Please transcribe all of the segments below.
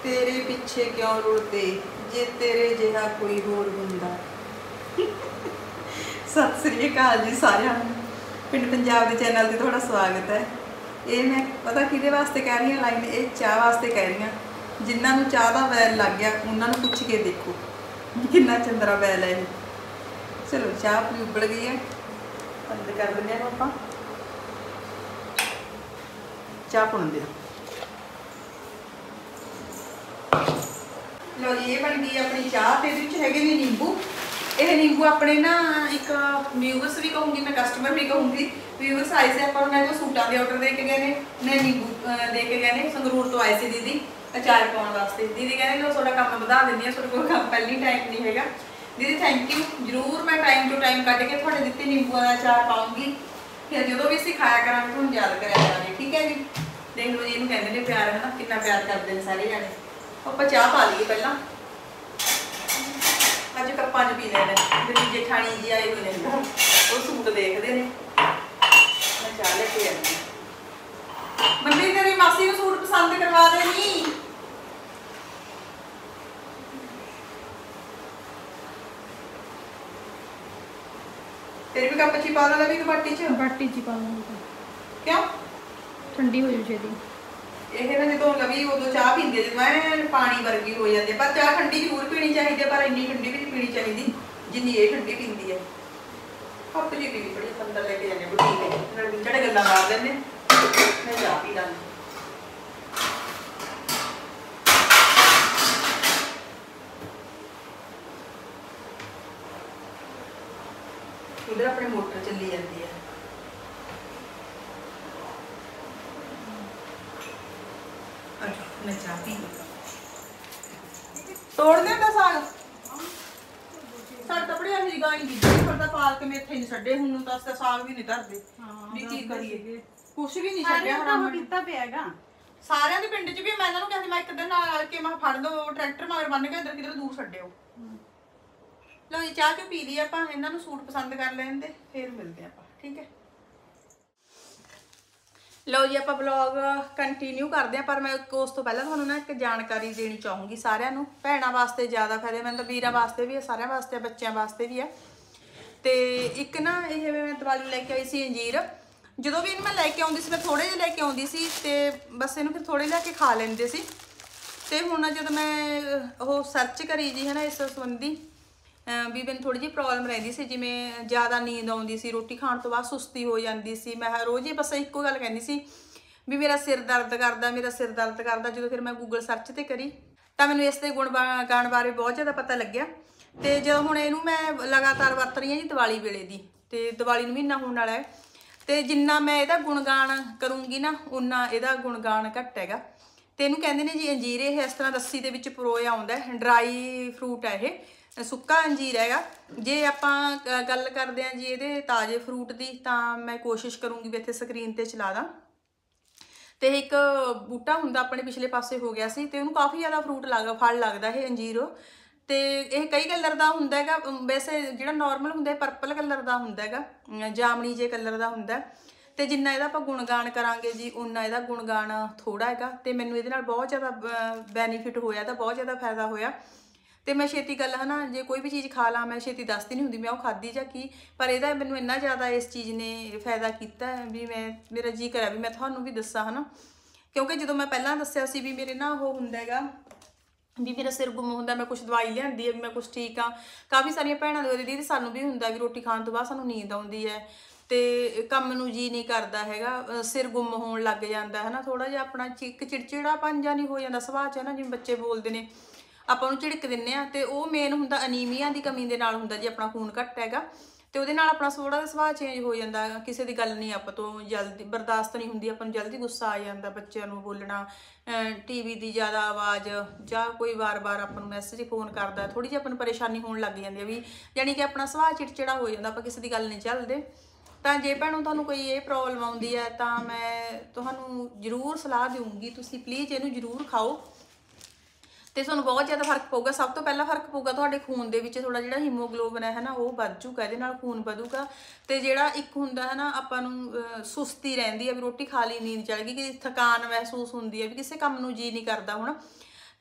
तेरे पिछे क्यों रुड़ते जे तेरे जिहा कोई होर हुंदा। सत श्री अकाल जी सारिਆਂ ਨੂੰ। पिंड पंजाब के चैनल से थोड़ा स्वागत है। ये मैं पता कि वास्ते कह रही हाँ लाइन, ये चाह वास्ते कह रही हाँ। जिन्होंने चाह का बैल लग गया उन्होंने पूछ के देखो कितना चंदरा बैल है। चलो चाह अपनी उबल गई है, बंद कर दें आप चाह पुणते। लो जी ये बन गई अपनी चाह। है नींबू। ये नींबू अपने ना एक व्यूवर्स भी कहूँगी, मैं कस्टमर भी कहूँगी। व्यूवर्स आए से अपने जो सूटा के ऑर्डर दे के गए ने नींबू दे के गए, संगरूर तो आए थे दीदी अचार पाने वास्ते। दीदी कहने लो थोड़ा काम बढ़ा देंगे, थोड़े कोई काम पहले टाइम नहीं है। दीदी थैंक यू। जरूर मैं टाइम टू टाइम कट के थोड़े दिते नींबू का अचार पाऊँगी, फिर जो भी सिखाया करा थोड़ा याद कराया जाए। ठीक है जी। देख लो जी, इन्हें कहते प्यार है ना, कितना प्यार करते हैं सारे जाने। आप चाह पा लीए पहला, अज कप्पा च पी लेने। मेरी जेठानी जी आए हुए हैं, वो सूट देखते हैं। मैं चाह लेके आनी। मंदी तेरी मासी को सूट पसंद करवा देनी। तेरी भी कप च पा देना भी बाटी च? बाटी च पा देना। क्यों? ठंडी हो जाए छेती। ये ना जो लवी उदो चाह पींदे मैं पानी वर्गी हो जाती है, पर चाह ठंडी जरूर पीनी चाहिए, पर इन्नी ठंडी भी नहीं पीनी चाहिए जिन्नी ये ठंडी पींदी है। कप जी पी बड़ी अंदर लेके जाने बुटीक जड़े गल्लां मार देने। मैं चाह पी लांगी। उधर अपने मोटर चली जाती है। मैं चाह पी तोड़ दे साग साग तपड़िया ही गाई दी पर पालक मेथे नहीं छड्डे हुन तो साग भी नहीं धरदे भी की करिए कुछ भी नहीं छड्डिया काम कीता पियागा सारिਆਂ ਦੇ ਪਿੰਡ 'ਚ भी। मैं ਇਹਨਾਂ ਨੂੰ ਕਿਹਾ ਸੀ ਮੈਂ ਇੱਕ ਦਿਨ ਨਾਲ ਕੇ ਮੈਂ ਫੜ ਦੋ ਟਰੈਕਟਰ ਮਗਰ ਬੰਨ ਕੇ ਅੰਦਰ ਕਿਧਰ ਦੂਰ ਛੱਡਿਓ। ਲਓ ਜੀ ਚਾਹ ਚੋ ਪੀ ਲਈ ਆਪਾਂ, ਇਹਨਾਂ ਨੂੰ ਸੂਟ ਪਸੰਦ ਕਰ ਲੈਣ ਦੇ ਫਿਰ ਮਿਲਦੇ ਆਪਾਂ। ਠੀਕ ਹੈ। लो जी आप ब्लॉग कंटिन्यू करते हैं, पर मैं उस तो पहले थोड़ा ना एक जानकारी देनी चाहूँगी सारिਆਂ ਨੂੰ। भैणों वास्ते ज़्यादा फायदेमंद, वीरां वास्ते भी है, सारिਆਂ वास्ते बच्चों वास्ते भी है। तो एक ना ये मैं दिवाली लैके आई सी अंजीर। जो भी इन्हूं मैं लैके आउंदी सी, मैं थोड़े जे लैके आउंदी सी ते बस इन्हूं फिर थोड़े लैके खा लेंदे सी। ते हुण जदों मैं वो सर्च करी जी है ना इस संबंधी भी मैंने थोड़ी जी प्रॉब्लम रहिंदी सी, जिवें ज़्यादा नींद आउंदी सी, रोटी खाण तो बाद सुस्ती हो जाती सी। मैं रोज़ ही बस इक्को गल कहंदी सी भी मेरा सिर दर्द करदा, मेरा सिर दर्द करदा। जो फिर मैं गूगल सर्च ते करी तो मैनूं इस दे गुण गाण बारे बहुत ज़्यादा पता लग्या। तो जो हुण इहनूं मैं लगातार वरत रही हां जी दिवाली वेले दी, ते दिवाली नूं महीना होण वाला है। तो जिन्ना मैं इहदा गुणगान करूँगी ना उन्ना इहदा गुणगान घट हैगा। तो इहनूं कहंदे ने जी अंजीर। ये इस तरह रस्सी दे विच परोया आउंदा है, ड्राई फ्रूट है ये, सुक्का अंजीर हैगा। जे आपां गल करदे हां जी इहदे ताज़े फ्रूट की, तो मैं कोशिश करूँगी भी इत्थे स्क्रीन ते चला दा। तो एक बूटा हुंदा अपने पिछले पासे हो गया सी, ते उहनूं काफ़ी ज़्यादा फ्रूट फल लगदा है अंजीर। तो यह कई कलर का हुंदा हैगा, वैसे जिहड़ा नॉर्मल हुंदा पर्पल कलर का हुंदा हैगा, जामनी जे कलर का हुंदा। तो जिन्ना इहदा आपां गुणगान करांगे जी उन्ना इहदा गुणगान थोड़ा हैगा। तो मैनूं इहदे नाल बहुत ज़्यादा बैनीफिट होया, तो बहुत ज़्यादा फायदा होया। तो मैं छेती गल है ना, जे कोई भी चीज़ खा ला मैं छेती दसती नहीं हुंदी मैं वो खाधी जां की, पर इहदा मैनूं इन्ना ज़्यादा इस चीज़ ने फायदा कीता है भी मैं मेरा जी करा भी मैं तुहानूं भी दस्सां है ना। क्योंकि जो मैं पहलां दस्सिया सी भी मेरे ना वो हुंदा हैगा भी मेरा सिर गुम होंदा, मैं कुछ दवाई लिआंदी है, मैं कुछ ठीक हाँ। काफ़ी सारिया भैणां दे दीदी सानूं भी हुंदा भी रोटी खाण तो बाद सानूं नींद आउंदी है, तो काम नूं जी नहीं करता हैगा, सिर गुम होण लग जांदा है ना, थोड़ा जिहा अपना एक चिड़चिड़ापन जिहा नहीं हो जांदा सुभाਅ 'च है ना, जिवें बच्चे बोलदे ने ਆਪਾਂ ਨੂੰ ਝਿੜਕ ਦਿੰਨੇ ਆ। ਤੇ ਉਹ ਮੇਨ ਹੁੰਦਾ ਅਨੀਮੀਆ ਦੀ ਕਮੀ ਦੇ ਨਾਲ ਹੁੰਦਾ ਜੀ, ਆਪਣਾ ਖੂਨ ਘੱਟ ਹੈਗਾ ਤੇ ਉਹਦੇ ਨਾਲ ਆਪਣਾ ਥੋੜਾ ਜਿਹਾ ਸੁਭਾਅ ਚੇਂਜ ਹੋ ਜਾਂਦਾ। ਕਿਸੇ ਦੀ ਗੱਲ ਨਹੀਂ ਆਪਾਂ ਤੋਂ ਜਲਦੀ ਬਰਦਾਸ਼ਤ ਨਹੀਂ ਹੁੰਦੀ, ਆਪਾਂ ਨੂੰ ਜਲਦੀ ਗੁੱਸਾ ਆ ਜਾਂਦਾ, ਬੱਚਿਆਂ ਨੂੰ ਬੋਲਣਾ, ਟੀਵੀ ਦੀ ਜ਼ਿਆਦਾ ਆਵਾਜ਼ ਜਾਂ ਕੋਈ ਵਾਰ-ਵਾਰ ਆਪਾਂ ਨੂੰ ਮੈਸੇਜ ਫੋਨ ਕਰਦਾ, ਥੋੜੀ ਜਿਹੀ ਆਪਾਂ ਨੂੰ ਪਰੇਸ਼ਾਨੀ ਹੋਣ ਲੱਗ ਜਾਂਦੀ ਹੈ ਵੀ ਯਾਨੀ ਕਿ ਆਪਣਾ ਸੁਭਾਅ ਚਿੜਚਿੜਾ ਹੋ ਜਾਂਦਾ, ਆਪਾਂ ਕਿਸੇ ਦੀ ਗੱਲ ਨਹੀਂ ਚੱਲਦੇ। ਤਾਂ ਜੇ ਭੈਣੋਂ ਤੁਹਾਨੂੰ ਕੋਈ ਇਹ ਪ੍ਰੋਬਲਮ ਆਉਂਦੀ ਹੈ ਤਾਂ ਮੈਂ ਤੁਹਾਨੂੰ ਜ਼ਰੂਰ ਸਲਾਹ ਦੇਵਾਂਗੀ, ਤੁਸੀਂ ਪਲੀਜ਼ ਇਹਨੂੰ ਜ਼ਰੂਰ ਖਾਓ तो तुहानूं बहुत ज़्यादा फर्क पऊगा। सब तो पहला फर्क पऊगा तुहाडे खून दे विच, थोड़ा जिहड़ा हीमोग्लोबिन है ना वो वध जूगा, इहदे नाल खून वधूगा। तो जिहड़ा एक हुंदा है ना आपां नूं सुस्ती रहिंदी है भी रोटी खा ली नींद चढ़ गई, कि थकान महसूस हुंदी है भी किसी काम नूं जी नहीं करदा हुण।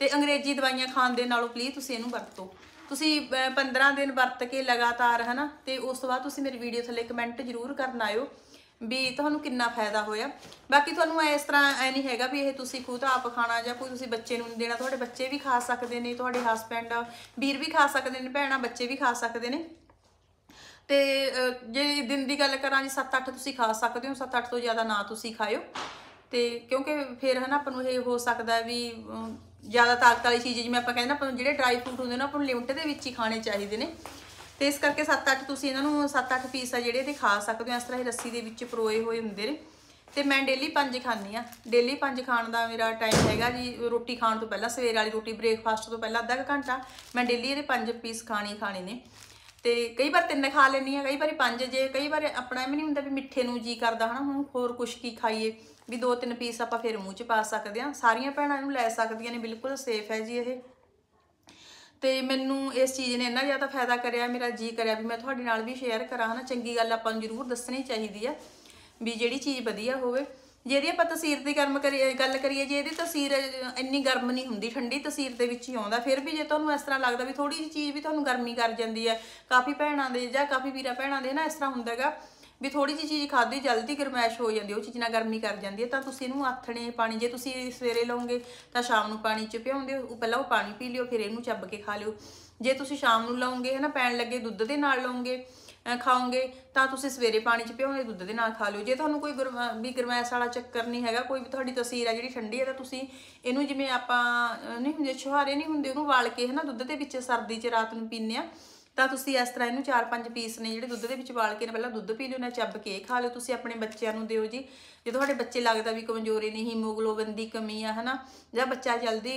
ਤੇ ਅੰਗਰੇਜ਼ੀ ਦਵਾਈਆਂ ਖਾਣ ਦੇ ਨਾਲੋਂ ਪਲੀਜ਼ ਤੁਸੀਂ ਇਹਨੂੰ ਵਰਤੋ। ਤੁਸੀਂ 15 ਦਿਨ ਵਰਤ ਕੇ ਲਗਾਤਾਰ ਹਨਾ, ਤੇ ਉਸ ਤੋਂ ਬਾਅਦ ਤੁਸੀਂ ਮੇਰੀ ਵੀਡੀਓ ਥੱਲੇ ਕਮੈਂਟ ਜ਼ਰੂਰ ਕਰਨ ਆਇਓ ਵੀ ਤੁਹਾਨੂੰ ਕਿੰਨਾ ਫਾਇਦਾ ਹੋਇਆ। ਬਾਕੀ ਤੁਹਾਨੂੰ ਇਸ ਤਰ੍ਹਾਂ ਐ ਨਹੀਂ ਹੈਗਾ ਵੀ ਇਹ ਤੁਸੀਂ ਖੁਦ ਆਪ ਖਾਣਾ ਜਾਂ ਕੋਈ ਤੁਸੀਂ ਬੱਚੇ ਨੂੰ ਨਹੀਂ ਦੇਣਾ, ਤੁਹਾਡੇ ਬੱਚੇ ਵੀ ਖਾ ਸਕਦੇ ਨੇ, ਤੁਹਾਡੇ ਹਸਬੈਂਡ ਵੀਰ ਵੀ ਖਾ ਸਕਦੇ ਨੇ, ਭੈਣਾਂ ਬੱਚੇ ਵੀ ਖਾ ਸਕਦੇ ਨੇ। ਤੇ ਜੇ ਦਿਨ ਦੀ ਗੱਲ ਕਰਾਂ ਜੀ 7-8 ਤੁਸੀਂ ਖਾ ਸਕਦੇ ਹੋ, 7-8 ਤੋਂ ਜ਼ਿਆਦਾ ਨਾ ਤੁਸੀਂ ਖਾਇਓ। ਤੇ ਕਿਉਂਕਿ ਫਿਰ ਹਨਾ ਆਪਾਂ ਨੂੰ ਇਹ ਹੋ ਸਕਦਾ ਵੀ ਜ਼ਿਆਦਾ ਤਾਕਤ ਵਾਲੀ ਚੀਜ਼, ਜਿਵੇਂ ਆਪਾਂ ਕਹਿੰਦੇ ਆਪਾਂ ਨੂੰ ਜਿਹੜੇ ਡਰਾਈ ਫਰੂਟ ਹੁੰਦੇ ਨੇ ਆਪਾਂ ਨੂੰ ਲਿਮਟ ਦੇ ਵਿੱਚ ਹੀ ਖਾਣੇ ਚਾਹੀਦੇ ਨੇ। ਤੇ ਇਸ ਕਰਕੇ 7-8 ਤੁਸੀਂ ਇਹਨਾਂ ਨੂੰ 7-8 ਪੀਸ ਆ ਜਿਹੜੇ ਤੇ ਖਾ ਸਕਦੇ ਹੋ। ਇਸ ਤਰ੍ਹਾਂ ਇਹ ਰੱਸੀ ਦੇ ਵਿੱਚ ਪਰੋਏ ਹੋਏ ਹੁੰਦੇ ਨੇ। ਤੇ ਮੈਂ ਡੇਲੀ 5 ਖਾਂਦੀ ਆ। ਡੇਲੀ 5 ਖਾਣ ਦਾ ਮੇਰਾ ਟਾਈਮ ਹੈਗਾ ਜੀ, ਰੋਟੀ ਖਾਣ ਤੋਂ ਪਹਿਲਾਂ, ਸਵੇਰ ਵਾਲੀ ਰੋਟੀ ਬ੍ਰੇਕਫਾਸਟ ਤੋਂ ਪਹਿਲਾਂ ਅੱਧਾ ਘੰਟਾ ਮੈਂ ਡੇਲੀ ਇਹਦੇ 5 ਪੀਸ ਖਾਣੇ ਨੇ। ਤੇ ਕਈ ਵਾਰ 3 ਖਾ ਲੈਂਦੀ ਆ, ਕਈ ਵਾਰੀ 5। ਜੇ ਕਈ ਵਾਰ ਆਪਣਾ ਵੀ ਨਹੀਂ ਹੁੰਦਾ ਵੀ ਮਿੱਠੇ ਨੂੰ ਜੀ ਕਰਦਾ ਹਨਾ, ਹੁਣ ਹੋਰ ਕੁਛ ਕੀ ਖਾਈਏ, ਵੀ 2-3 ਪੀਸ ਆਪਾਂ ਫਿਰ ਮੂੰਹ 'ਚ ਪਾ ਸਕਦੇ ਆ। ਸਾਰੀਆਂ ਭੈਣਾਂ ਇਹਨੂੰ ਲੈ ਸਕਦੀਆਂ ਨੇ, ਬਿਲਕੁਲ ਸੇਫ ਹੈ ਜੀ ਇਹ। ਤੇ ਮੈਨੂੰ ਇਸ ਚੀਜ਼ ਨੇ ਇੰਨਾ ਜ਼ਿਆਦਾ ਫਾਇਦਾ ਕਰਿਆ, ਮੇਰਾ ਜੀ ਕਰਿਆ ਵੀ ਮੈਂ ਤੁਹਾਡੇ ਨਾਲ ਵੀ ਸ਼ੇਅਰ ਕਰਾਂ ਹਨਾ। ਚੰਗੀ ਗੱਲ ਆਪਾਂ ਨੂੰ ਜ਼ਰੂਰ ਦੱਸਣੀ ਚਾਹੀਦੀ ਆ ਵੀ ਜਿਹੜੀ ਚੀਜ਼ ਵਧੀਆ ਹੋਵੇ। ਜੇ ਇਹਦੀ ਆਪਾਂ ਤਸੀਰ ਦੀ ਗੱਲ ਕਰੀਏ, ਜੇ ਇਹਦੀ ਤਸੀਰ ਇੰਨੀ ਗਰਮ ਨਹੀਂ ਹੁੰਦੀ, ਠੰਡੀ ਤਸੀਰ ਦੇ ਵਿੱਚ ਹੀ ਆਉਂਦਾ। ਫਿਰ ਵੀ ਜੇ ਤੁਹਾਨੂੰ ਇਸ ਤਰ੍ਹਾਂ ਲੱਗਦਾ ਵੀ ਥੋੜੀ ਜਿਹੀ ਚੀਜ਼ ਵੀ ਤੁਹਾਨੂੰ ਗਰਮੀ ਕਰ ਜਾਂਦੀ ਹੈ, ਕਾਫੀ ਭੈਣਾਂ ਦੇ ਜਾਂ ਕਾਫੀ ਵੀਰਾਂ ਭੈਣਾਂ ਦੇ ਨਾ ਇਸ ਤਰ੍ਹਾਂ ਹੁੰਦਾ ਹੈਗਾ ਵੀ ਥੋੜੀ ਜਿਹੀ ਚੀਜ਼ ਖਾਧੀ ਜਲਦੀ ਗਰਮੈਸ਼ ਹੋ ਜਾਂਦੀ, ਉਹ ਚੀਜ਼ ਨਾਲ ਗਰਮੀ ਕਰ ਜਾਂਦੀ ਹੈ, ਤਾਂ ਤੁਸੀਂ ਇਹਨੂੰ ਆਥਣੇ ਪਾਣੀ, ਜੇ ਤੁਸੀਂ ਸਵੇਰੇ ਲਓਗੇ ਤਾਂ ਸ਼ਾਮ ਨੂੰ ਪਾਣੀ 'ਚ ਭਿਉਂਦੇ ਹੋ, ਪਹਿਲਾਂ ਉਹ ਪਾਣੀ ਪੀ ਲਿਓ, ਫਿਰ ਇਹਨੂੰ ਚੱਬ ਕੇ ਖਾ ਲਿਓ। ਜੇ ਤੁਸੀਂ ਸ਼ਾਮ ਨੂੰ ਲਓਗੇ ਹਨਾ, ਪੈਣ ਲੱਗੇ ਦੁੱਧ ਦੇ ਨਾਲ ਲਓਗੇ ਖਾਓਗੇ, ਤਾਂ ਤੁਸੀਂ ਸਵੇਰੇ ਪਾਣੀ 'ਚ ਭਿਉਂਦੇ ਦੁੱਧ ਦੇ ਨਾਲ ਖਾ ਲਿਓ। ਜੇ ਤੁਹਾਨੂੰ ਕੋਈ ਗਰਮੈਸ਼ ਵਾਲਾ ਚੱਕਰ ਨਹੀਂ ਹੈਗਾ, ਕੋਈ ਵੀ ਤੁਹਾਡੀ ਤਸੀਰ ਹੈ ਜਿਹੜੀ ਠੰਡੀ ਹੈ, ਤਾਂ ਤੁਸੀਂ ਇਹਨੂੰ ਜਿਵੇਂ ਆਪਾਂ ਨਹੀਂ ਹੁੰਦੇ ਛੁਹਾਰੇ ਨਹੀਂ ਹੁੰਦੇ, ਉਹਨੂੰ ਵਾਲ ਕੇ ਹਨਾ ਦੁੱਧ ਦੇ ਵਿੱਚ ਸਰਦੀ 'ਚ ਰਾਤ ਨੂੰ ਪੀਂਦੇ ਆ, ਤਾਂ ਤੁਸੀਂ ਇਸ ਤਰ੍ਹਾਂ ਇਹਨੂੰ 4-5 ਪੀਸ ਨੇ ਜਿਹੜੇ ਦੁੱਧ ਦੇ ਵਿੱਚ ਵਾਲ ਕੇ ਪਹਿਲਾਂ ਦੁੱਧ ਪੀ ਲਿਓ, ਨਾ ਚੱਬ ਕੇ ਖਾ ਲਿਓ। ਤੁਸੀਂ ਆਪਣੇ ਬੱਚਿਆਂ ਨੂੰ ਦਿਓ ਜੀ। ਜੇ ਤੁਹਾਡੇ ਬੱਚੇ ਲੱਗਦਾ ਵੀ ਕਮਜ਼ੋਰੀ ਨਹੀਂ, ਹੀਮੋਗਲੋਬਿਨ ਦੀ ਕਮੀ ਆ ਹਨਾ, ਜਾਂ ਬੱਚਾ ਜਲਦੀ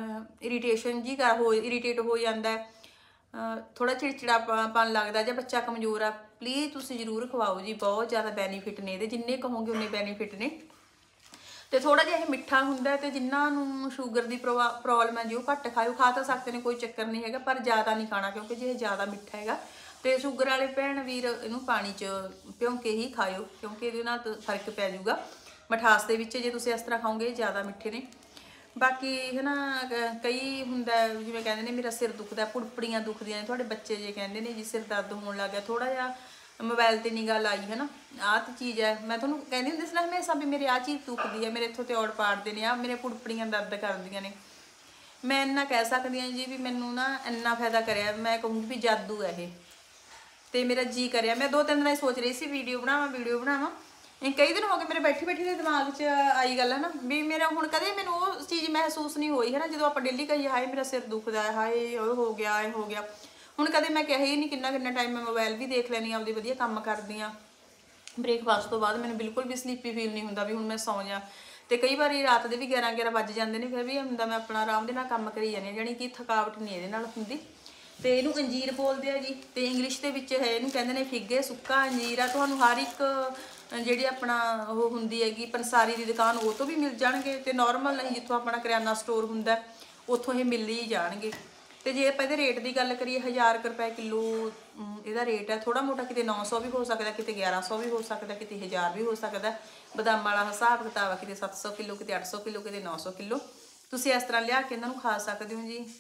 ਇਰੀਟੇਟ ਹੋ ਜਾਂਦਾ, ਥੋੜਾ ਚਿੜਚਿੜਾਪਨ ਲੱਗਦਾ, ਜਾਂ ਬੱਚਾ ਕਮਜ਼ੋਰ ਆ, ਪਲੀਜ਼ ਤੁਸੀਂ ਜ਼ਰੂਰ ਖਵਾਓ ਜੀ। ਬਹੁਤ ਜ਼ਿਆਦਾ ਬੈਨੀਫਿਟ ਨੇ ਇਹਦੇ, ਜਿੰਨੇ ਕਹੋਗੇ ਉਨੇ ਬੈਨੀਫਿਟ ਨੇ। ਤੇ ਥੋੜਾ ਜਿਹਾ ਇਹ ਮਿੱਠਾ ਹੁੰਦਾ, ਤੇ ਜਿਨ੍ਹਾਂ ਨੂੰ ਸ਼ੂਗਰ ਦੀ ਪ੍ਰੋਬਲਮ ਹੈ ਜੀ ਉਹ ਘੱਟ ਖਾਓ, ਖਾ ਤਾਂ ਸਕਦੇ ਨੇ, ਕੋਈ ਚੱਕਰ ਨਹੀਂ ਹੈਗਾ, ਪਰ ਜ਼ਿਆਦਾ ਨਹੀਂ ਖਾਣਾ, ਕਿਉਂਕਿ ਜੇ ਇਹ ਜ਼ਿਆਦਾ ਮਿੱਠਾ ਹੈਗਾ। ਤੇ ਸ਼ੂਗਰ ਵਾਲੇ ਭੈਣ ਵੀਰ ਇਹਨੂੰ ਪਾਣੀ 'ਚ ਭਿਉਂ ਕੇ ਹੀ ਖਾਇਓ, ਕਿਉਂਕਿ ਇਹਦੇ ਨਾਲ ਫਰਕ ਪੈ ਜਾਊਗਾ ਮਿਠਾਸ ਦੇ ਵਿੱਚ, ਜੇ ਤੁਸੀਂ ਇਸ ਤਰ੍ਹਾਂ ਖਾਓਗੇ। ਜ਼ਿਆਦਾ ਮਿੱਠੇ ਨੇ। ਬਾਕੀ ਹੈ ਨਾ, ਕਈ ਹੁੰਦਾ ਜਿਵੇਂ ਕਹਿੰਦੇ ਨੇ ਮੇਰਾ ਸਿਰ ਦੁਖਦਾ, ਪੁੜਪੜੀਆਂ ਦੁਖਦੀਆਂ ਨੇ, ਤੁਹਾਡੇ ਬੱਚੇ ਜੇ ਕਹਿੰਦੇ ਨੇ ਜੀ ਸਿਰ ਦਰਦ ਹੋਣ ਲੱਗ ਗਿਆ, ਥੋੜਾ ਜਿਹਾ ਮੋਬਾਈਲ ਤੇ ਨਿਗਾਹ ਲਾਈ ਹੈ ਨਾ, ਆਹ ਤੇ ਚੀਜ਼ ਹੈ। ਮੈਂ ਤੁਹਾਨੂੰ ਕਹਿੰਦੀ ਹੁੰਦੀ ਸੀ ਨਾ ਹਮੇਸ਼ਾ ਵੀ ਮੇਰੇ ਆਹ ਚੀਜ਼ ਦੁਖਦੀ ਹੈ, ਮੇਰੇ ਇੱਥੋਂ ਤੇ ਔੜ ਪਾੜਦੇ ਨੇ, ਆਹ ਮੇਰੇ ਪੁੜਪੜੀਆਂ ਦਰਦ ਕਰਦੀਆਂ ਨੇ। ਮੈਂ ਇੰਨਾ ਕਹਿ ਸਕਦੀ ਹਾਂ ਜੀ ਵੀ ਮੈਨੂੰ ਨਾ ਇੰਨਾ ਫਾਇਦਾ ਕਰਿਆ, ਮੈਂ ਕਹੂੰਗੀ ਵੀ ਜਾਦੂ ਹੈ ਇਹ। ਤੇ ਮੇਰਾ ਜੀ ਕਰਿਆ, ਮੈਂ 2-3 ਦਿਨ ਸੋਚ ਰਹੀ ਸੀ ਵੀਡੀਓ ਬਣਾਵਾਂ। ਕਈ ਦਿਨ ਹੋ ਗਏ ਮੇਰੇ ਬੈਠੀ ਦੇ ਦਿਮਾਗ 'ਚ ਆਈ ਗੱਲ ਹੈ ਨਾ, ਵੀ ਮੇਰਾ ਹੁਣ ਕਦੇ ਮੈਨੂੰ ਉਹ ਚੀਜ਼ ਮਹਿਸੂਸ ਨਹੀਂ ਹੋਈ ਹੈ ਨਾ, ਜਦੋਂ ਆਪਾਂ ਡੇਲੀ ਕਹੀਏ ਹਾਏ ਮੇਰਾ ਸਿਰ ਦੁਖਦਾ ਹੈ, ਹਾਏ ਉਹ ਹੋ ਗਿਆ, ਇਹ ਹੋ ਗਿਆ। ਹੁਣ ਕਦੇ ਮੈਂ ਕਿਹਾ ਹੀ ਨਹੀਂ, ਕਿੰਨਾ ਟਾਈਮ ਮੈਂ ਮੋਬਾਈਲ ਵੀ ਦੇਖ ਲੈਂਦੀ ਹਾਂ, ਆਪਦੀ ਵਧੀਆ ਕੰਮ ਕਰਦੀ ਹਾਂ। ਬ੍ਰੇਕਫਾਸਟ ਤੋਂ ਬਾਅਦ ਮੈਨੂੰ ਬਿਲਕੁਲ ਵੀ ਸਲੀਪੀ ਫੀਲ ਨਹੀਂ ਹੁੰਦਾ ਵੀ ਹੁਣ ਮੈਂ ਸੌਂ ਜਾ। ਤੇ ਕਈ ਵਾਰੀ ਰਾਤ ਦੇ ਵੀ 11 ਵੱਜ ਜਾਂਦੇ ਨੇ, ਫਿਰ ਵੀ ਹੁੰਦਾ ਮੈਂ ਆਪਣਾ ਆਰਾਮ ਦੇ ਨਾਲ ਕੰਮ ਕਰੀ ਜਾਂਦੀ ਹਾਂ, ਜਾਣੀ ਕਿ ਥਕਾਵਟ ਨਹੀਂ ਇਹਦੇ ਨਾਲ ਹੁੰਦੀ। ਤੇ ਇਹਨੂੰ ਅੰਜੀਰ ਬੋਲਦੇ ਆ ਜੀ, ਤੇ ਇੰਗਲਿਸ਼ ਦੇ ਵਿੱਚ ਹੈ ਇਹਨੂੰ ਕਹਿੰਦੇ ਨੇ ਫਿੱਗੇ, ਸੁੱਕਾ ਅੰਜੀਰ ਆ। ਤੁਹਾਨੂੰ ਹਰ ਇੱਕ ਜਿਹੜੀ ਆਪਣਾ ਉਹ ਹੁੰਦੀ ਹੈਗੀ ਪੰਸਾਰੀ ਦੀ ਦੁਕਾਨ, ਉਹ ਤੋਂ ਵੀ ਮਿਲ ਜਾਣਗੇ, ਤੇ ਨਾਰਮਲ ਨਹੀਂ ਜਿੱਥੋਂ ਆਪਣਾ ਕਰਿਆਨਾ ਸਟੋਰ ਹੁੰਦਾ ਉੱਥੋਂ ਇਹ ਮਿਲ ਹੀ ਜਾਣਗੇ। ਤੇ ਜੇ ਆਪਾਂ ਇਹਦੇ ਰੇਟ ਦੀ ਗੱਲ ਕਰੀਏ, 1000 ਰੁਪਏ ਕਿਲੋ ਇਹਦਾ ਰੇਟ ਹੈ। ਥੋੜਾ ਮੋਟਾ ਕਿਤੇ 900 ਵੀ ਹੋ ਸਕਦਾ, ਕਿਤੇ 1100 ਵੀ ਹੋ ਸਕਦਾ, ਕਿਤੇ 1000 ਵੀ ਹੋ ਸਕਦਾ। ਬਦਾਮ ਵਾਲਾ ਹਿਸਾਬ ਕਿਤਾਬ ਆ, ਕਿਤੇ 700 ਕਿਲੋ, ਕਿਤੇ 800 ਕਿਲੋ, ਕਿਤੇ 900 ਕਿਲੋ। ਤੁਸੀਂ ਇਸ ਤਰ੍ਹਾਂ ਲਿਆ ਕੇ ਇਹਨਾਂ ਨੂੰ ਖਾ ਸਕਦੇ ਹੋ ਜੀ।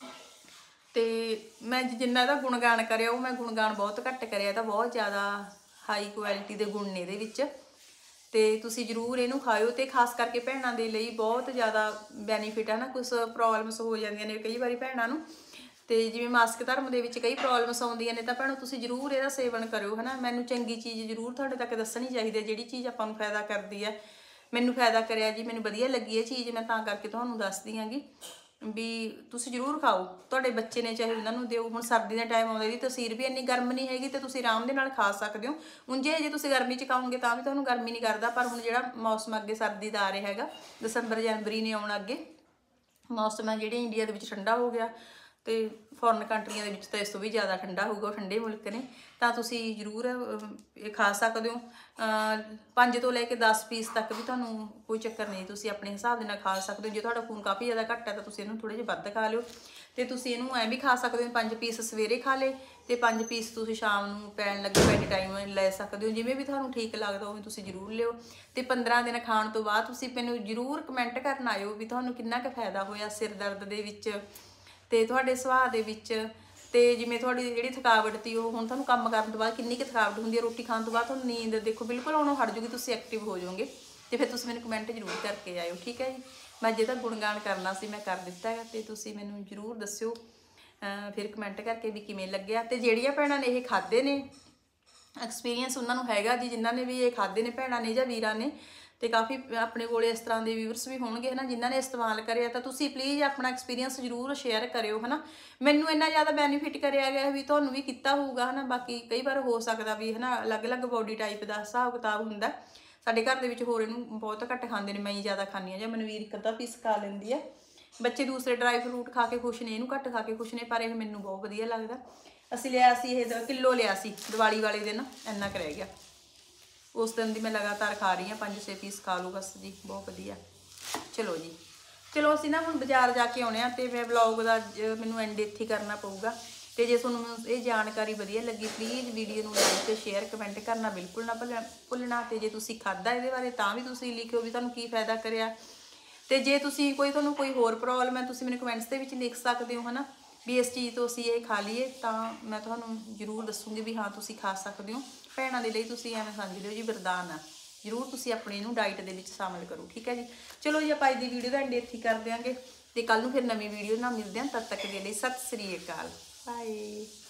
ਤੇ ਮੈਂ ਜਿੰਨਾ ਇਹਦਾ ਗੁਣਗਾਨ ਕਰਿਆ, ਉਹ ਮੈਂ ਗੁਣਗਾਨ ਬਹੁਤ ਘੱਟ ਕਰਿਆ, ਤਾਂ ਬਹੁਤ ਜ਼ਿਆਦਾ ਹਾਈ ਕੁਆਲਿਟੀ ਦੇ ਗੁਣ ਨੇ ਇਹਦੇ ਵਿੱਚ। ਤੇ ਤੁਸੀਂ ਜ਼ਰੂਰ ਇਹਨੂੰ ਖਾਇਓ, ਤੇ ਖਾਸ ਕਰਕੇ ਭੈਣਾਂ ਦੇ ਲਈ ਬਹੁਤ ਜ਼ਿਆਦਾ ਬੈਨੀਫਿਟ ਹੈ ਨਾ। ਕੁਛ ਪ੍ਰੋਬਲਮਸ ਹੋ ਜਾਂਦੀਆਂ ਨੇ ਕਈ ਵਾਰੀ ਭੈਣਾਂ ਨੂੰ, ਤੇ ਜਿਵੇਂ ਮਾਸਿਕ ਧਰਮ ਦੇ ਵਿੱਚ ਕਈ ਪ੍ਰੋਬਲਮਸ ਆਉਂਦੀਆਂ ਨੇ, ਤਾਂ ਭੈਣੋ ਤੁਸੀਂ ਜ਼ਰੂਰ ਇਹਦਾ ਸੇਵਨ ਕਰਿਓ ਹੈ ਨਾ। ਮੈਨੂੰ ਚੰਗੀ ਚੀਜ਼ ਜ਼ਰੂਰ ਤੁਹਾਡੇ ਤੱਕ ਦੱਸਣੀ ਚਾਹੀਦੀ ਹੈ, ਜਿਹੜੀ ਚੀਜ਼ ਆਪਾਂ ਨੂੰ ਫਾਇਦਾ ਕਰਦੀ ਹੈ। ਮੈਨੂੰ ਫਾਇਦਾ ਕਰਿਆ ਜੀ, ਮੈਨੂੰ ਵਧੀਆ ਲੱਗੀ ਇਹ ਚੀਜ਼, ਮੈਂ ਤਾਂ ਕਰਕੇ ਤੁਹਾਨੂੰ ਦੱਸਦੀ ਹਾਂਗੀ ਵੀ ਤੁਸੀਂ ਜ਼ਰੂਰ ਖਾਓ। ਤੁਹਾਡੇ ਬੱਚੇ ਨੇ ਚਾਹੇ ਉਹਨਾਂ ਨੂੰ ਦਿਓ। ਹੁਣ ਸਰਦੀ ਦਾ ਟਾਈਮ ਆਉਂਦਾ, ਇਹਦੀ ਤਸੀਰ ਵੀ ਇੰਨੀ ਗਰਮ ਨਹੀਂ ਹੈਗੀ, ਤੇ ਤੁਸੀਂ ਆਰਾਮ ਦੇ ਨਾਲ ਖਾ ਸਕਦੇ ਹੋ। ਉਂਝੇ ਜੇ ਤੁਸੀਂ ਗਰਮੀ 'ਚ ਖਾਓਗੇ ਤਾਂ ਵੀ ਤੁਹਾਨੂੰ ਗਰਮੀ ਨਹੀਂ ਕਰਦਾ, ਪਰ ਹੁਣ ਜਿਹੜਾ ਮੌਸਮ ਅੱਗੇ ਸਰਦੀ ਦਾ ਆ ਰਿਹਾ ਹੈਗਾ, ਦਸੰਬਰ ਜਨਵਰੀ ਨੇ ਆਉਣ ਅੱਗੇ, ਮੌਸਮ ਹੈ ਜਿਹੜੇ ਇੰਡੀਆ ਦੇ ਵਿੱਚ ਠੰਡਾ ਹੋ ਗਿਆ, ਤੇ ਫੋਰਨ ਕੰਟਰੀਆਂ ਦੇ ਵਿੱਚ ਤਾਂ ਇਸ ਤੋਂ ਵੀ ਜ਼ਿਆਦਾ ਠੰਡਾ ਹੋਊਗਾ, ਠੰਡੇ ਮੁਲਕ ਨੇ, ਤਾਂ ਤੁਸੀਂ ਜ਼ਰੂਰ ਇਹ ਖਾ ਸਕਦੇ ਹੋ। 5 ਤੋਂ ਲੈ ਕੇ 10 ਪੀਸ ਤੱਕ ਵੀ ਤੁਹਾਨੂੰ ਕੋਈ ਚੱਕਰ ਨਹੀਂ, ਤੁਸੀਂ ਆਪਣੇ ਹਿਸਾਬ ਦੇ ਨਾਲ ਖਾ ਸਕਦੇ ਹੋ। ਜੇ ਤੁਹਾਡਾ ਖੂਨ ਕਾਫੀ ਜ਼ਿਆਦਾ ਘੱਟ ਹੈ ਤਾਂ ਤੁਸੀਂ ਇਹਨੂੰ ਥੋੜ੍ਹੇ ਜਿਹੇ ਵੱਧ ਖਾ ਲਿਓ, ਤੇ ਤੁਸੀਂ ਇਹਨੂੰ ਐਂ ਵੀ ਖਾ ਸਕਦੇ ਹੋ 5 ਪੀਸ ਸਵੇਰੇ ਖਾ ਲਏ ਤੇ 5 ਪੀਸ ਤੁਸੀਂ ਸ਼ਾਮ ਨੂੰ ਪੈਣ ਲੱਗੇ ਬੈਡ ਟਾਈਮ ਲੈ ਸਕਦੇ ਹੋ, ਜਿਵੇਂ ਵੀ ਤੁਹਾਨੂੰ ਠੀਕ ਲੱਗਦਾ ਉਵੇਂ ਤੁਸੀਂ ਜ਼ਰੂਰ ਲਿਓ। ਤੇ 15 ਦਿਨ ਖਾਣ ਤੋਂ ਬਾਅਦ ਤੁਸੀਂ ਮੈਨੂੰ ਜ਼ਰੂਰ ਕਮੈਂਟ ਕਰਨ ਆਇਓ ਵੀ ਤੁਹਾਨੂੰ ਕਿੰਨਾ ਕੁ ਫਾਇਦਾ ਹੋਇਆ ਸਿਰ ਦਰਦ ਦੇ ਵਿੱਚ ਤੇ ਤੁਹਾਡੇ ਸੁਭਾਅ ਦੇ ਵਿੱਚ, ਤੇ ਜਿਵੇਂ ਤੁਹਾਡੀ ਜਿਹੜੀ ਥਕਾਵਟ ਤੀ ਉਹ ਹੁਣ ਤੁਹਾਨੂੰ ਕੰਮ ਕਰਨ ਤੋਂ ਬਾਅਦ ਕਿੰਨੀ ਕੁ ਥਕਾਵਟ ਹੁੰਦੀ ਹੈ, ਰੋਟੀ ਖਾਣ ਤੋਂ ਬਾਅਦ ਤੁਹਾਨੂੰ ਨੀਂਦ ਦੇਖੋ ਬਿਲਕੁਲ ਆਉਣੋਂ ਹਟ ਜੂਗੀ, ਤੁਸੀਂ ਐਕਟਿਵ ਹੋ ਜਾਓਗੇ। ਤੇ ਫਿਰ ਤੁਸੀਂ ਮੈਨੂੰ ਕਮੈਂਟ ਜ਼ਰੂਰ ਕਰਕੇ ਆਇਓ, ਠੀਕ ਹੈ ਜੀ। ਮੈਂ ਜੇ ਤਾਂ ਗੁਣਗਾਨ ਕਰਨਾ ਸੀ ਮੈਂ ਕਰ ਦਿੱਤਾ ਹੈ, ਤੇ ਤੁਸੀਂ ਮੈਨੂੰ ਜ਼ਰੂਰ ਦੱਸਿਓ ਫਿਰ ਕਮੈਂਟ ਕਰਕੇ ਵੀ ਕਿਵੇਂ ਲੱਗਿਆ। ਤੇ ਜਿਹੜੀਆਂ ਭੈਣਾਂ ਨੇ ਇਹ ਖਾਦੇ ਨੇ ਐਕਸਪੀਰੀਅੰਸ ਉਹਨਾਂ ਨੂੰ ਹੈਗਾ ਜੀ, ਜਿਨ੍ਹਾਂ ਨੇ ਵੀ ਇਹ ਖਾਦੇ ਨੇ ਭੈਣਾਂ ਨੇ ਜਾਂ ਵੀਰਾਂ ਨੇ, ਤੇ ਕਾਫੀ ਆਪਣੇ ਕੋਲੇ ਇਸ ਤਰ੍ਹਾਂ ਦੇ ਵਿਊਅਰਸ ਵੀ ਹੋਣਗੇ ਹਨਾ ਜਿਨ੍ਹਾਂ ਨੇ ਇਸਤੇਮਾਲ ਕਰਿਆ, ਤਾਂ ਤੁਸੀਂ ਪਲੀਜ਼ ਆਪਣਾ ਐਕਸਪੀਰੀਅੰਸ ਜ਼ਰੂਰ ਸ਼ੇਅਰ ਕਰਿਓ ਹਨਾ। ਮੈਨੂੰ ਇੰਨਾ ਜ਼ਿਆਦਾ ਬੈਨੀਫਿਟ ਕਰਿਆ ਗਿਆ ਵੀ ਤੁਹਾਨੂੰ ਵੀ ਕੀਤਾ ਹੋਊਗਾ ਹਨਾ। ਬਾਕੀ ਕਈ ਵਾਰ ਹੋ ਸਕਦਾ ਵੀ ਹਨਾ ਅਲੱਗ-ਅਲੱਗ ਬੋਡੀ ਟਾਈਪ ਦਾ ਹਿਸਾਬ ਕਿਤਾਬ ਹੁੰਦਾ। ਸਾਡੇ ਘਰ ਦੇ ਵਿੱਚ ਹੋਰ ਇਹਨੂੰ ਬਹੁਤ ਘੱਟ ਖਾਂਦੇ ਨੇ, ਮੈਂ ਹੀ ਜ਼ਿਆਦਾ ਖਾਂਦੀ ਹਾਂ ਜਾਂ ਮਨਵੀਰ ਇੱਕ ਅੱਧਾ ਪੀਸ ਖਾ ਲੈਂਦੀ ਹੈ। ਬੱਚੇ ਦੂਸਰੇ ਡਰਾਈ ਫਰੂਟ ਖਾ ਕੇ ਖੁਸ਼ ਨੇ, ਇਹਨੂੰ ਘੱਟ ਖਾ ਕੇ ਖੁਸ਼ ਨੇ, ਪਰ ਇਹ ਮੈਨੂੰ ਬਹੁਤ ਵਧੀਆ ਲੱਗਦਾ। ਅਸੀਂ ਲਿਆ ਸੀ ਇਹ ਕਿਲੋ ਲਿਆ ਸੀ ਦੀਵਾਲੀ ਵਾਲੇ ਦਿਨ, ਇੰਨਾ ਕੁ ਰਹਿ ਗਿਆ। ਉਸ ਦਿਨ ਦੀ ਮੈਂ ਲਗਾਤਾਰ ਖਾ ਰਹੀ ਹਾਂ, 5-6 ਪੀਸ ਖਾ ਲਓ ਬਸ ਜੀ, ਬਹੁਤ ਵਧੀਆ। ਚਲੋ ਜੀ, ਚਲੋ ਅਸੀਂ ਨਾ ਹੁਣ ਬਾਜ਼ਾਰ ਜਾ ਕੇ ਆਉਣੇ ਆ, ਤੇ ਮੈਂ ਵਲੌਗ ਦਾ ਮੈਨੂੰ ਐਂਡ ਇੱਥੇ ਕਰਨਾ ਪਊਗਾ। ਤੇ ਜੇ ਤੁਹਾਨੂੰ ਇਹ ਜਾਣਕਾਰੀ ਵਧੀਆ ਲੱਗੀ ਪਲੀਜ਼ ਵੀਡੀਓ ਨੂੰ ਲਾਈਕ ਤੇ ਸ਼ੇਅਰ ਕਮੈਂਟ ਕਰਨਾ ਬਿਲਕੁਲ ਨਾ ਭੁੱਲਣਾ। ਤੇ ਜੇ ਤੁਸੀਂ ਖਾਧਾ ਇਹਦੇ ਬਾਰੇ ਤਾਂ ਵੀ ਤੁਸੀਂ ਲਿਖਿਓ ਵੀ ਤੁਹਾਨੂੰ ਕੀ ਫਾਇਦਾ ਕਰਿਆ। ਤੇ ਜੇ ਤੁਸੀਂ ਤੁਹਾਨੂੰ ਕੋਈ ਹੋਰ ਪ੍ਰੋਬਲਮ ਹੈ ਤੁਸੀਂ ਮੈਨੂੰ ਕਮੈਂਟਸ ਦੇ ਵਿੱਚ ਲਿਖ ਸਕਦੇ ਹੋ ਹਨਾ ਵੀ ਇਸ ਚੀਜ਼ ਤੋਂ ਅਸੀਂ ਇਹ ਖਾ ਲਈਏ, ਤਾਂ ਮੈਂ ਤੁਹਾਨੂੰ ਜ਼ਰੂਰ ਦੱਸੂਗੀ ਵੀ ਹਾਂ ਤੁਸੀਂ ਖਾ ਸਕਦੇ ਹੋ। ਭੈਣਾਂ ਦੇ ਲਈ ਤੁਸੀਂ ਐਵੇਂ ਸਮਝ ਲਿਓ ਜੀ ਵਰਦਾਨ ਆ, ਜ਼ਰੂਰ ਤੁਸੀਂ ਆਪਣੇ ਇਹਨੂੰ ਡਾਈਟ ਦੇ ਵਿੱਚ ਸ਼ਾਮਿਲ ਕਰੋ, ਠੀਕ ਹੈ ਜੀ। ਚਲੋ ਜੀ ਆਪਾਂ ਅੱਜ ਦੀ ਵੀਡੀਓ ਦਾ ਐਂਡ ਇੱਥੇ ਕਰ ਦਿਆਂਗੇ, ਤੇ ਕੱਲ ਨੂੰ ਫਿਰ ਨਵੀਂ ਵੀਡੀਓ ਨਾਲ ਮਿਲਦੇ ਹਾਂ। ਤਦ ਤੱਕ ਦੇ ਲਈ ਸਤਿ ਸ੍ਰੀ ਅਕਾਲ, ਬਾਏ।